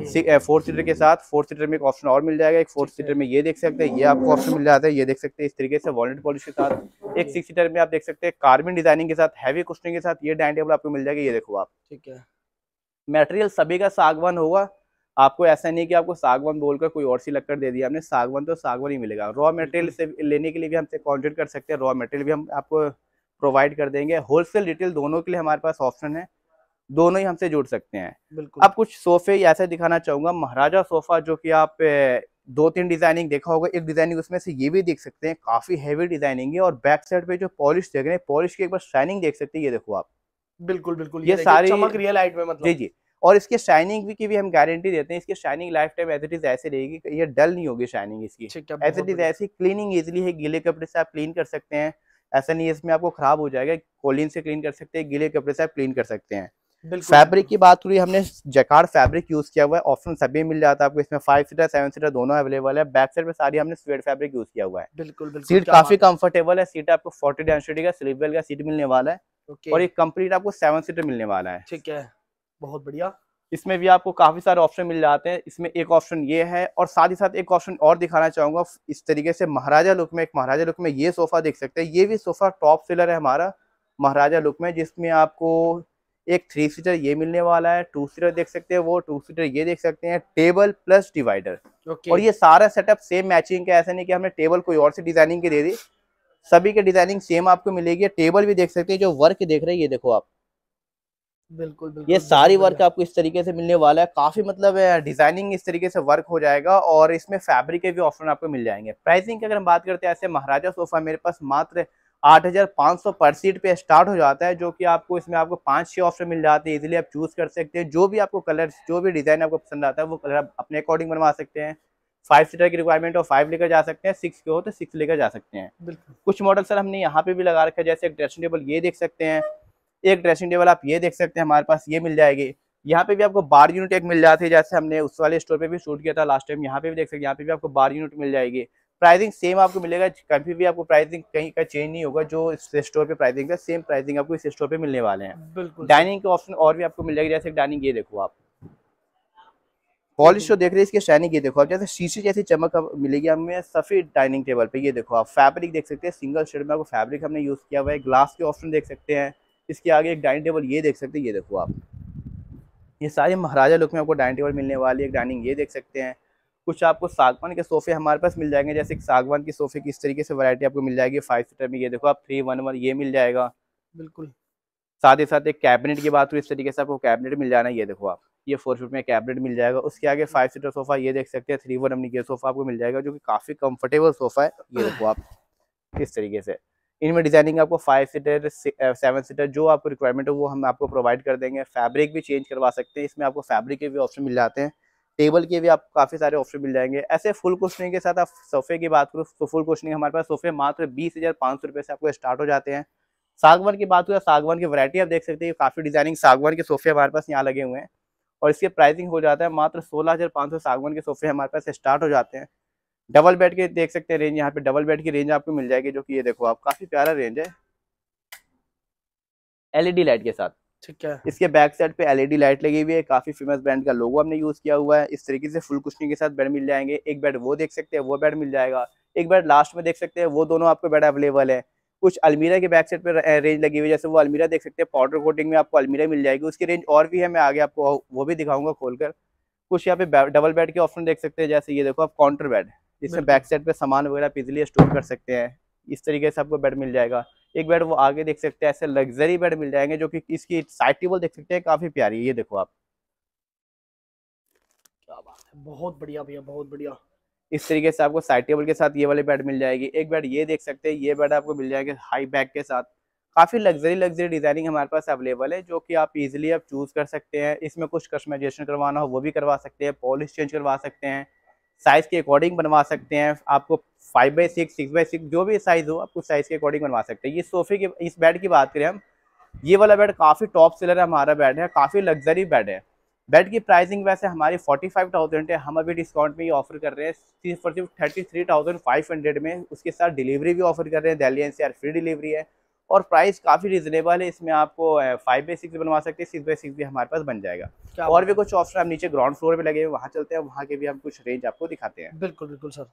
फोर सीटर के साथ। फोर सीटर में एक ऑप्शन और मिल जाएगा, एक फोर सीटर में ये देख सकते हैं, ये आपको ऑप्शन मिल जाता है, ये देख सकते हैं इस तरीके से वॉलनट पॉलिश के साथ। एक सिक्स सीटर में आप देख सकते हैं कार्बन डिजाइनिंग के साथ, हैवी कुशनिंग के साथ ये डाइनिंग टेबल आपको मिल जाएगा, ये देखो आप। ठीक है, मटेरियल सभी का सागवान होगा, आपको ऐसा नहीं कि आपको सागवान बोलकर कोई और सी लक्कड़ दे दिया हमने, सागवान तो सागवान ही मिलेगा। रॉ मटेरियल से लेने के लिए भी हमसे कॉन्टेक्ट कर सकते हैं, रॉ मटेरियल भी हम आपको प्रोवाइड कर देंगे। होलसेल रिटेल दोनों के लिए हमारे पास ऑप्शन है, दोनों ही हमसे जुड़ सकते हैं। बिल्कुल। अब कुछ सोफे ऐसे दिखाना चाहूंगा, महाराजा सोफा जो कि आप दो तीन डिजाइनिंग देखा होगा, एक डिजाइनिंग उसमें से ये भी देख सकते हैं, काफी हैवी डिजाइनिंग है। और बैक साइड पे जो पॉलिश देख रहे हैं, पॉलिश की एक बार शाइनिंग देख सकते हैं, ये देखो आप। बिल्कुल बिल्कुल, ये, ये सारी चमक रियल लाइट में, मतलब जी जी। और इसके शाइनिंग भी की भी हम गारंटी देते हैं, इसकी shining life time as it is ऐसे रहेगी, ये डल नहीं होगी शाइनिंग इसकी, एज इट इज ऐसी। क्लीनिंग इजीली है, गीले कपड़े से आप क्लीन कर सकते हैं, ऐसा नहीं है इसमें आपको खराब हो जाएगा, कोलिन से क्लीन कर सकते हैं, गीले कपड़े से आप क्लीन कर सकते हैं। फैब्रिक की बात हुई, हमने जैकार्ड फैब्रिक यूज किया हुआ है, ऑप्शन सभी मिल जाता है आपको इसमें, फाइव सीटर सेवन सीटर दोनों अवेलेबल है। बैक साइड पे सारी हमने स्वेड फैब्रिक यूज किया हुआ है। बिल्कुल बिल्कुल, सीट काफी कंफर्टेबल है, सीट आपको फोर्टी डेंसिटी का स्लीप वेल का सीट मिलने वाला है, okay. और एक कंप्लीट आपको सेवन सीटर मिलने वाला है। ठीक है, बहुत बढ़िया। इसमें भी आपको काफी सारे ऑप्शन मिल जाते हैं, इसमें एक ऑप्शन ये है, और साथ ही साथ एक ऑप्शन और दिखाना चाहूंगा इस तरीके से महाराजा लुक में। एक महाराजा लुक में ये सोफा देख सकते हैं, ये भी सोफा टॉप सेलर है हमारा महाराजा लुक में, जिसमें आपको एक थ्री सीटर ये मिलने वाला है, टू सीटर देख सकते हैं वो, टू सीटर ये देख सकते हैं, टेबल प्लस डिवाइडर। okay. और ये सारा सेटअप सेम मैचिंग का, ऐसा नहीं कि हमने टेबल कोई और सी डिजाइनिंग की दे दी, सभी के डिजाइनिंग सेम आपको मिलेगी। टेबल भी देख सकते हैं, जो वर्क देख रहे हैं ये देखो आप, बिल्कुल बिल्कुल, ये सारी वर्क आपको इस तरीके से मिलने वाला है, काफी मतलब डिजाइनिंग इस तरीके से वर्क हो जाएगा, और इसमें फैब्रिक के भी ऑप्शन आपको मिल जाएंगे। प्राइसिंग की अगर हम बात करते हैं, ऐसे महाराजा सोफा मेरे पास मात्र आठ हजार पाँच सौ पर सीट पे स्टार्ट हो जाता है, जो कि आपको इसमें आपको पांच छह ऑप्शन मिल जाते हैं, इजीली आप चूज कर सकते हैं। जो भी आपको कलर, जो भी डिजाइन आपको पसंद आता है वो कलर आप अपने अकॉर्डिंग बनवा सकते हैं। फाइव सीटर की रिक्वायरमेंट हो फाइव लेकर जा सकते हैं, सिक्स के हो तो सिक्स लेकर जा सकते हैं। कुछ मॉडल सर हमने यहाँ पे भी लगा रखा है, जैसे एक ड्रेसिंग टेबल ये देख सकते हैं, एक ड्रेसिंग टेबल आप ये देख सकते हैं, हमारे पास ये मिल जाएगी। यहाँ पे भी आपको बार यूनिट एक मिल जाती है, जैसे हमने उस वाले स्टोर पे भी शूट किया था लास्ट टाइम, यहाँ पे भी देख सकते हैं, यहाँ पे भी आपको बार यूनिट मिल जाएगी। प्राइसिंग सेम आपको मिलेगा, कभी भी आपको प्राइसिंग कहीं का चेंज नहीं होगा, जो इस स्टोर पे प्राइसिंग है सेम प्राइसिंग आपको इस स्टोर पे मिलने वाले हैं। डाइनिंग के ऑप्शन और भी आपको मिल जाएगी, जैसे डाइनिंग ये देखो आप, पॉलिश जो देख रहे हैं इसके शाइनिंग ये देखो आप, जैसे शीशे जैसी चमक मिलेगी हमें सफेद डाइनिंग टेबल पे। ये देखो आप, फैब्रिक देख सकते हैं, सिंगल शेड में आपको फैब्रिक हमने यूज किया हुआ है। ग्लास के ऑप्शन देख सकते हैं, इसके आगे एक डाइनिंग टेबल ये देख सकते हैं, ये देखो आप, ये सारे महाराजा लुक में आपको डाइनिंग टेबल मिलने वाली है। डाइनिंग ये देख सकते हैं। कुछ आपको सागवान के सोफे हमारे पास मिल जाएंगे, जैसे सागवान के सोफे की इस तरीके से वैरायटी आपको मिल जाएगी फाइव सीटर में, ये देखो आप थ्री वन वन ये मिल जाएगा। बिल्कुल, साथ ही साथ एक कैबिनेट की बात हुई, इस तरीके से आपको कैबिनेट मिल जाना है, ये देखो आप, ये फोर फीट में कैबिनेट मिल जाएगा। उसके आगे फाइव सीटर सोफा ये देख सकते हैं, थ्री वन वन ये सोफा आपको मिल जाएगा, जो कि काफी कंफर्टेबल सोफा है। ये देखो आप इस तरीके से, इनमें डिजाइनिंग आपको फाइव सीटर सेवन सीटर जो आपको रिक्वायरमेंट है वो हम आपको प्रोवाइड कर देंगे। फैब्रिक भी चेंज करवा सकते हैं, इसमें आपको फैब्रिक के भी ऑप्शन मिल जाते हैं, टेबल के भी आपको काफी सारे ऑप्शन मिल जाएंगे। ऐसे फुल कुशनिंग के साथ आप सोफे की बात करो तो फुल कुशनिंग हमारे पास सोफे मात्र बीस हजार पाँच सौ रुपए से आपको स्टार्ट हो जाते हैं। सागवान की बात हुई, सागवान की वैरायटी आप देख सकते हैं, काफी डिजाइनिंग सागवान के सोफे हमारे पास यहाँ लगे हुए हैं, और इसके प्राइसिंग हो जाता है मात्र सोलह हजार पाँच सौ सागवान के सोफे हमारे पास स्टार्ट हो जाते हैं। डबल बेड के देख सकते हैं रेंज, यहाँ पे डबल बेड की रेंज आपको मिल जाएगी, जो कि ये देखो आप, काफी प्यारा रेंज है एलईडी लाइट के साथ। ठीक है, इसके बैक साइड पे एलईडी लाइट लगी हुई है, काफी फेमस ब्रांड का लोगो हमने यूज किया हुआ है। इस तरीके से फुल कुशनिंग के साथ बेड मिल जाएंगे। एक बेड वो देख सकते हैं, वो बेड मिल जाएगा। एक बेड लास्ट में देख सकते हैं, वो दोनों आपको बेड अवेलेबल है। कुछ अलमीरा के बैक साइड पे रेंज लगी हुई है, जैसे वो अलमीरा देख सकते हैं, पाउडर कोटिंग में आपको अलमीरा मिल जाएगी, उसकी रेंज और भी है, मैं आगे आपको वो भी दिखाऊंगा खोलकर। कुछ यहाँ पे डबल बेड के ऑप्शन देख सकते हैं, जैसे ये देखो आप, काउंटर बेड, जिसमें बैक साइड पे सामान वगैरह इजीली स्टोर कर सकते हैं। इस तरीके से आपको बेड मिल जाएगा। एक बेड वो आगे देख सकते हैं, ऐसे लग्जरी बेड मिल जाएंगे जो कि इसकी साइड टेबल देख सकते हैं काफी प्यारी है। ये देखो आप, क्या बात है, बहुत बढ़िया भैया, बहुत बढ़िया। इस तरीके से आपको साइड टेबल के साथ ये वाले बेड मिल जाएगी। एक बेड ये देख सकते हैं, ये बेड आपको मिल जाएंगे हाई बैक के साथ। काफी लग्जरी लग्जरी डिजाइनिंग हमारे पास अवेलेबल है जो कि आप इजीली आप चूज कर सकते हैं। इसमें कुछ कस्टमाइजेशन करवाना हो वो भी करवा सकते हैं, पॉलिश चेंज करवा सकते हैं, साइज के अकॉर्डिंग बनवा सकते हैं। आपको five by six six by six जो भी साइज हो आपको साइज के अकॉर्डिंग बनवा सकते हैं। ये सोफे की, इस बेड की बात करें हम, ये वाला बेड काफी टॉप सेलर है हमारा बेड है, काफी लग्जरी बेड है। बेड की प्राइसिंग वैसे हमारी फोर्टी फाइव थाउजेंड है, हम अभी डिस्काउंट में ये ऑफर कर रहे हैं सिर्फ और सिर्फ thirty three thousand five hundred में। उसके साथ डिलीवरी भी ऑफर कर रहे हैं, दिल्ली एनसीआर फ्री डिलीवरी है और प्राइस काफी रीजनेबल है। इसमें आपको फाइव बाई सिक्स बनवा सकते हैं, सिक्स बाई सिक्स भी हमारे पास बन जाएगा। और भी कुछ ऑप्शन हम नीचे ग्राउंड फ्लोर पे लगे हुए वहाँ चलते हैं, वहाँ के भी हम कुछ रेंज आपको दिखाते हैं। बिल्कुल बिल्कुल सर।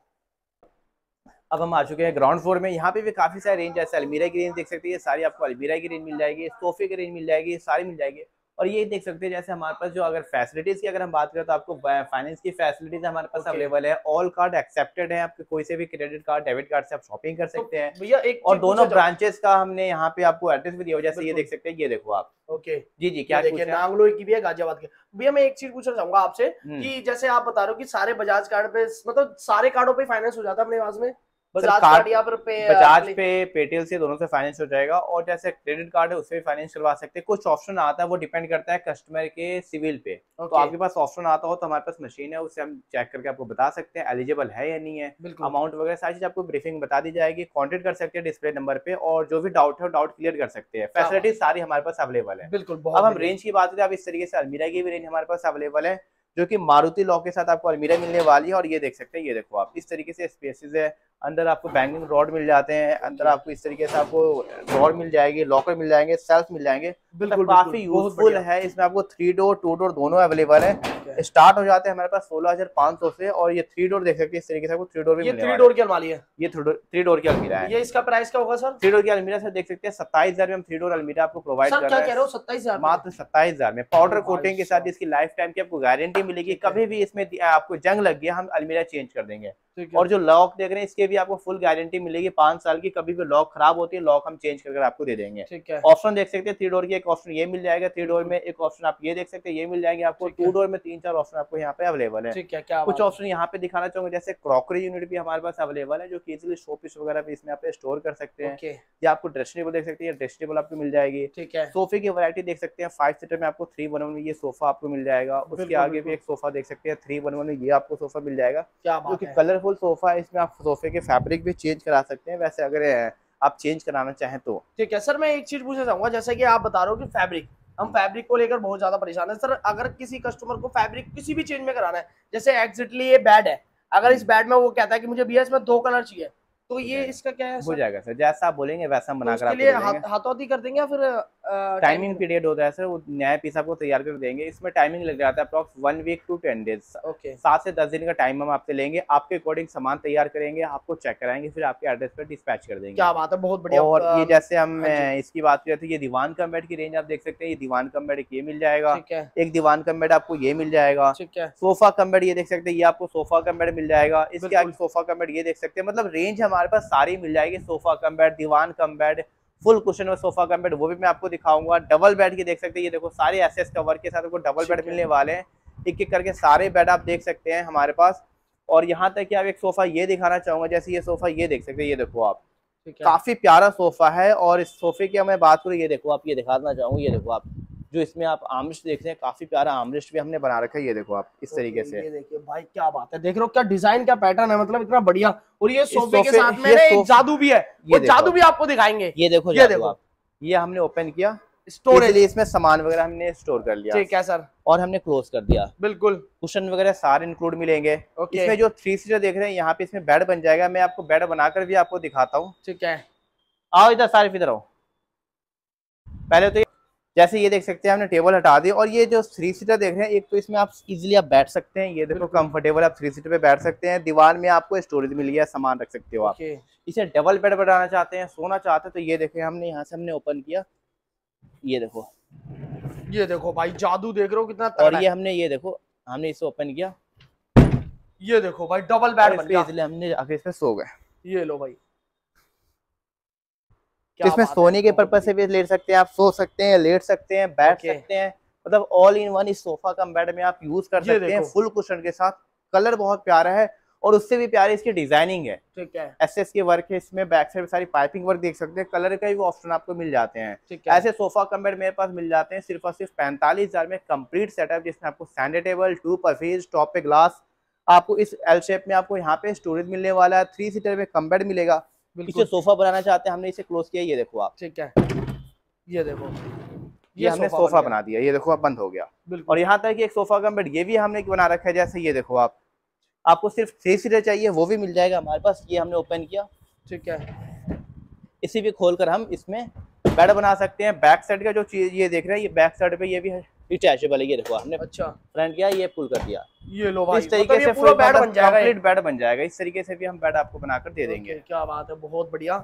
अब हम आ चुके हैं ग्राउंड फ्लोर में, यहाँ पे भी काफी सारे रेंज, जैसे अलमीरा की रेंज देख सकते हैं, सारी आपको अलमीरा की रेंज मिल जाएगी, सोफे की रेंज मिल जाएगी, सारी मिल जाएगी। और ये देख सकते हैं जैसे हमारे पास जो अगर फैसिलिटीज की अगर हम बात करें तो आपको फाइनेंस की फैसिलिटीज हमारे पास अवेलेबल है। ऑल कार्ड एक्सेप्टेड है, आपके कोई से भी क्रेडिट कार्ड डेबिट कार्ड से आप शॉपिंग कर सकते हैं भैया। एक और दोनों ब्रांचेस का हमने यहाँ पे आपको एड्रेस भी दिया हुआ, जैसे ये देख सकते हैं, ये देखो आप। ओके जी जी, क्या देखिए, नांगलोई की भी है, गाजियाबाद की। भैया मैं एक चीज पूछना चाहूंगा आपसे कि जैसे आप बता रहे हो कि सारे बजाज कार्ड पे, मतलब सारे कार्डों पे फाइनेंस हो जाता है अपने पास में, बजाज कार्ड या फिर पे बजाज पे पेटीएल से दोनों से फाइनेंस हो जाएगा। और जैसे क्रेडिट कार्ड है उससे भी फाइनेंस करवा सकते हैं। कुछ ऑप्शन आता है वो डिपेंड करता है कस्टमर के सिविल पे। तो आपके पास ऑप्शन आता हो तो हमारे पास मशीन है, उससे हम चेक करके आपको बता सकते हैं एलिजिबल है या नहीं है, अमाउंट वगैरह सारी चीज आपको ब्रीफिंग बता दी जाएगी। कॉन्टेक्ट कर सकते हैं डिस्प्ले नंबर पे और जो भी डाउट है डाउट क्लियर कर सकते हैं। फैसिलिटीज सारी हमारे पास अवेलेबल है। बिल्कुल। अब हम रेंज की बात करें, अब इस तरीके से अलमीरा की भी रेंज हमारे पास अवेलेबल है जो कि मारुति लॉक के साथ आपको अलमीरा मिलने वाली है। और ये देख सकते हैं, ये देखो आप, इस तरीके से स्पेसेस है, अंदर आपको बैंगिंग रॉड मिल जाते हैं, अंदर आपको इस तरीके से आपको ड्रॉर मिल जाएगी, लॉकर मिल जाएंगे, सेल्फ मिल जाएंगे। बिल्कुल काफी यूजफुल है। इसमें आपको थ्री डोर टू डोर दोनों अवेलेबल है। स्टार्ट हो जाते हैं हमारे पास सोलह हजार पाँच सौ से। और ये थ्री डोर देख सकते हैं, इस तरीके से आपको थ्री डोर भी मिलने वाला है। थ्री डोर की अलमारी है, ये थ्री डोर की अलमीरा है। ये इसका प्राइस क्या होगा सर? थ्री डोर की अलमीरा सर देख सकते हैं सत्ताईस हजार में हम थ्री डोर अलमीरा आपको प्रोवाइड कर रहे हैं। सत्ताईस हजार मात्र सत्ताईस हजार में पाउडर कोटिंग के साथ इसकी लाइफ टाइम की आपको गारंटी मिलेगी। कभी भी इसमें आपको जंग लग गया हम अलमीरा चेंज कर देंगे। और जो लॉक देख रहे हैं इसके भी आपको फुल गारंटी मिलेगी पांच साल की। कभी भी लॉक खराब होती है लॉक हम चेंज करके आपको दे देंगे। ऑप्शन देख सकते हैं, थ्री डोर की एक ऑप्शन ये मिल जाएगा, थ्री डोर में एक ऑप्शन आप ये देख सकते हैं, ये मिल जाएंगे आपको। टू डोर में तीन चार ऑप्शन आपको यहाँ पे अवेलेबल है। कुछ ऑप्शन यहाँ पे दिखाना चाहूंगा, जैसे क्रॉकरी यूनिट भी हमारे पास अवेलेबल है जो कि इजीली शो पीस वगैरह भी इसमें आप स्टोर कर सकते हैं। या आपको ड्रेसिंग टेबल देख सकते हैं, ड्रेसिंग टेबल आपको मिल जाएगी। ठीक है। सोफे की वैरायटी देख सकते हैं, फाइव सीटर में आपको थ्री वन वन में ये सोफा आपको मिल जाएगा। उसके आगे भी एक सोफा देख सकते हैं, थ्री वन वन में ये आपको सोफा मिल जाएगा जो कि कलरफुल सोफा है। इसमें आप सोफे के फैब्रिक भी चेंज करा सकते हैं वैसे अगर आप चेंज कराना चाहें तो। ठीक है सर, मैं एक चीज पूछना चाहूंगा, जैसे कि आप बता रहे हो कि फैब्रिक, हम फैब्रिक को लेकर बहुत ज्यादा परेशान है सर। अगर किसी कस्टमर को फैब्रिक किसी भी चेंज में कराना है, जैसे एग्जैक्टली ये बेड है, अगर इस बेड में वो कहता है कि मुझे भैया इसमें दो कलर चाहिए, तो ये इसका क्या है? हो जाएगा सर, जैसा आप बोलेंगे वैसा हम बनाकर आपको देंगे। हाथों-हाथी कर देंगे या फिर टाइमिंग पीरियड होता है सर, वो नया पीस आपको तैयार कर देंगे। इसमें टाइमिंग लग जाता है approx one week to ten days. Okay, सात से दस दिन का टाइम हम आपसे लेंगे, आपके अकॉर्डिंग सामान तैयार करेंगे, आपको चेक कराएंगे, फिर आपके एड्रेस पर डिस्पैच कर देंगे। क्या बात है, बहुत बढ़िया। और ये जैसे हम इसकी बात करें तो ये दीवान कम बेड की रेंज आप देख सकते हैं, ये दीवान कम बेड ये मिल जाएगा। एक दीवान कम बेड आपको ये मिल जाएगा। सोफा कम बेड ये देख सकते हैं, ये आपको सोफा कम बेड मिल जाएगा। इसके आगे सोफा कम बेड ये देख सकते हैं, मतलब रेंज हमारे पास सारी मिल जाएगी। सोफा कम बेड, दीवान कम बेड, फुल कुशन में सोफा कम बेड, वो भी मैं आपको दिखाऊंगा। डबल बेड की देख सकते हैं, ये देखो सारे एसएस कवर के साथ आपको डबल बेड मिलने वाले हैं। एक एक करके सारे बेड आप देख सकते हैं हमारे पास। और यहाँ तक कि आप एक सोफा ये दिखाना चाहूंगा, जैसे ये सोफा ये देख सकते हैं, ये देखो आप, काफी प्यारा सोफा है। और इस सोफे की मैं बात करूँ, ये देखो आप, ये दिखाना चाहूंगा, ये देखो आप जो इसमें आप आर्मरेस्ट देख रहे हैं, काफी प्यारा आर्मरेस्ट भी हमने बना रखा है। ये देखो आप इस तरीके से, ये देखिए भाई क्या बात है, देख रहे हो क्या डिजाइन, क्या पैटर्न है, मतलब इतना बढ़िया। और ये सोफे के साथ में एक जादू भी है, वो जादू भी आपको दिखाएंगे। ये देखो, ये देखो आप, ये हमने ओपन किया, स्टोरेज, इसमें सामान वगैरह हमने स्टोर कर लिया। ठीक है सर। और हमने क्लोज कर दिया। बिल्कुल, कुशन वगैरह सारे इंक्लूड मिलेंगे। इसमें जो थ्री सीटर देख रहे हैं, यहाँ पे इसमें बेड बन जाएगा। मैं आपको बेड बनाकर भी आपको दिखाता हूँ। ठीक है, आओ इधर, सारे इधर आओ। पहले तो जैसे ये देख सकते हैं हमने टेबल हटा दी। और ये जो थ्री सीटर देख रहे हैं, एक तो इसमें आप इजीली आप बैठ सकते हैं, ये देखो कंफर्टेबल आप थ्री सीटर पे बैठ सकते हैं। दीवार में आपको स्टोरेज मिल गया, सामान रख सकते हो आप। इसे डबल बेड बनाना चाहते हैं, सोना चाहते हैं, तो ये देखें हमने यहाँ से हमने ओपन किया, ये देखो, ये देखो भाई जादू देख रहे हो कितना। और ये हमने ये देखो हमने इसे ओपन किया, ये देखो भाई डबल बेड बन गया, इसलिए हमने आके इसमें सो गए। ये लो भाई, तो इसमें सोने के पर्पज से भी लेट सकते हैं आप, सो सकते हैं, लेट सकते हैं, बैठ Okay. सकते हैं, मतलब ऑल इन वन इस सोफा कम बेड में आप यूज कर ये सकते हैं देखो। फुल कुशन के साथ। कलर बहुत प्यारा है और उससे भी प्यारी इसकी डिजाइनिंग है, ठीक है, एसएस के वर्क है इसमें, बैक साइड सारी पाइपिंग वर्क देख सकते हैं, कलर का भी ऑप्शन आपको मिल जाते हैं। ठीक है, ऐसे सोफा कम बेड मेरे पास मिल जाते हैं सिर्फ और सिर्फ पैंतालीस हजार में, कंप्लीट सेटअप जिसमें आपको सैंडे टेबल, टू परफेज, टॉप पे ग्लास, आपको इस एल शेप में आपको यहाँ पे स्टोरेज मिलने वाला है, थ्री सीटर में कम बेड मिलेगा। इसे सोफा बनाना चाहते हैं, हमने इसे क्लोज किया, ये देखो आप, ठीक है, ये देखो, ये, ये हमने सोफा बना दिया, ये देखो अब बंद हो गया। और यहाँ तक कि एक सोफा कम बेड ये भी हमने बना रखा है, जैसे ये देखो आप, आपको सिर्फ थ्री सीटर चाहिए वो भी मिल जाएगा हमारे पास, ये हमने ओपन किया, ठीक है, इसी भी खोलकर हम इसमें बेड बना सकते हैं। बैक साइड का जो चीज ये देख रहे हैं, ये बैक साइड पे ये भी है डिटैचेबल है, ये देखो हमने अच्छा फ्रंट किया, ये पुल कर दिया, ये लो भाई, इस तरीके से पूरा बेड बन जाएगा, कंप्लीट बेड बन जाएगा। इस तरीके से भी हम बेड आपको बनाकर दे देंगे। क्या बात है, बहुत बढ़िया।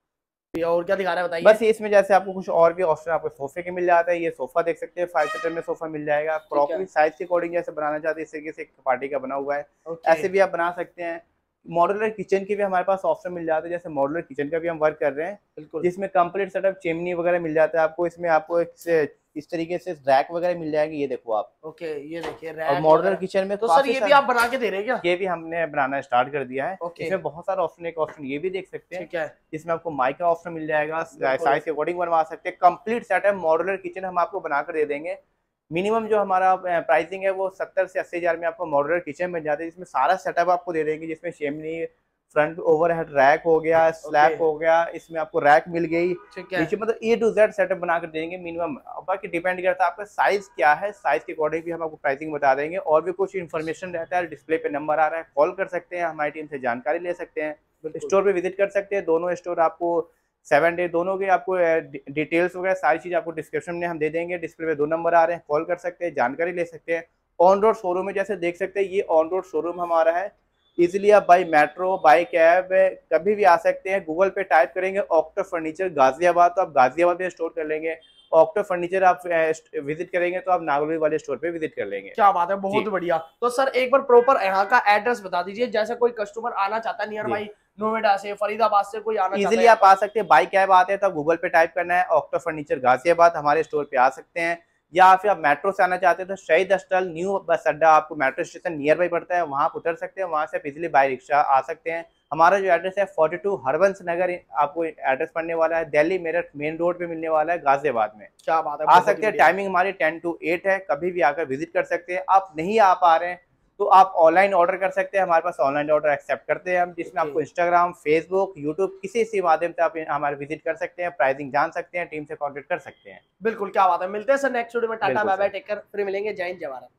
और क्या दिखा रहे हैं बताइए। बस इसमें जैसे आपको कुछ और भी ऑप्शन आपको सोफे के मिल जाता है, ये सोफा देख सकते हैं, फाइव सीटर में सोफा मिल जाएगा, क्रॉकरी साइज के अकॉर्डिंग जैसे बनाना चाहते हैं इस तरीके से एक पार्टी का बना हुआ है, ऐसे भी आप बना सकते हैं। मॉड्यूलर किचन के भी हमारे पास ऑप्शन मिल जाते हैं, जैसे मॉड्यूलर किचन का भी हम वर्क कर रहे हैं, बिल्कुल, जिसमें कंप्लीट सेटअप चिमनी वगैरह मिल जाता है आपको, इसमें आपको एक इस तरीके से रैक वगैरह मिल जाएंगे, ये देखो आप। ओके, ये देखिए रैक। और मॉड्यूलर किचन में तो सर ये भी आप बना के दे रहे हैं क्या? ये भी हमने बनाना स्टार्ट कर दिया है। okay. इसमें बहुत सारा ऑप्शन, एक ऑप्शन ये भी देख सकते हैं, ठीक है, इसमें आपको माइक का ऑप्शन मिल जाएगा, साइज के अकॉर्डिंग बनवा सकते हैं। कंप्लीट सेटअप मॉड्यूलर किचन हम आपको बनाकर दे देंगे। मिनिमम जो हमारा प्राइसिंग है वो सत्तर से अस्सी हजार में आपको मॉड्यूलर किचन बन जाते हैं, जिसमें सारा सेटअप आपको दे देंगे, जिसमें चिमनी, फ्रंट ओवरहेड रैक हो गया, स्लैब okay. हो गया, इसमें आपको रैक मिल गई, नीचे मतलब ए टू जेड सेटअप बनाकर देंगे मिनिमम। बाकी डिपेंड करता है आपका साइज क्या है, साइज के अकॉर्डिंग भी हम आपको प्राइसिंग बता देंगे। और भी कुछ इन्फॉर्मेशन रहता है, डिस्प्ले पे नंबर आ रहा है, कॉल कर सकते हैं, हमारी टीम से जानकारी ले सकते हैं, स्टोर पे विजिट कर सकते हैं। दोनों स्टोर आपको सेवन डे दोनों के आपको डिटेल्स वगैरह सारी चीज आपको डिस्क्रिप्शन में हम दे देंगे, डिस्प्ले पे दो नंबर आ रहे हैं, कॉल कर सकते हैं, जानकारी ले सकते हैं। ऑन रोड शोरूम में जैसे देख सकते हैं, ये ऑन रोड शोरूम हमारा है, इजिली आप बाई मेट्रो, बाई कैब कभी भी आ सकते हैं। गूगल पे टाइप करेंगे ऑक्टो फर्नीचर गाजियाबाद, तो आप गाजियाबाद में स्टोर कर लेंगे। ऑक्टो फर्नीचर आप विजिट करेंगे तो आप नागौर वाले स्टोर पे विजिट कर लेंगे। क्या बात है, बहुत बढ़िया। तो सर एक बार प्रॉपर यहाँ का एड्रेस बता दीजिए, जैसे कोई कस्टमर आना चाहता है नियर बाई नोएडा से, फरीदाबाद से कोई आना इजिली आप आ सकते हैं, बाई कैब आते हैं तो गूगल पे टाइप करना है ऑक्टो फर्नीचर गाजियाबाद, हमारे स्टोर पे आ सकते हैं। या फिर आप मेट्रो से आना चाहते हैं तो शहीद अस्थल न्यू बस अड्डा आपको मेट्रो स्टेशन नियर बाई पड़ता है, वहां आप उतर सकते हैं, वहां से आप इजिली बाई रिक्शा आ सकते हैं। हमारा जो एड्रेस है फोर्टी टू हरबंस नगर आपको एड्रेस पड़ने वाला है, दिल्ली मेरठ मेन रोड पे मिलने वाला है गाजियाबाद में। क्या बात है, आ सकते हैं। टाइमिंग हमारी टेन टू एट है, कभी भी आकर विजिट कर सकते हैं। आप नहीं आ पा रहे हैं तो आप ऑनलाइन ऑर्डर कर सकते हैं, हमारे पास ऑनलाइन ऑर्डर एक्सेप्ट करते हैं हम, जिसमें आपको इंस्टाग्राम, फेसबुक, यूट्यूब किसी से माध्यम से आप हमारे विजिट कर सकते हैं, प्राइसिंग जान सकते हैं, टीम से कॉन्टेक्ट कर सकते हैं। बिल्कुल, क्या बात है। मिलते हैं सर नेक्स्ट वीडियो में। Tata bye bye, take care, फिर मिलेंगे। जय हिंद, जय भारत।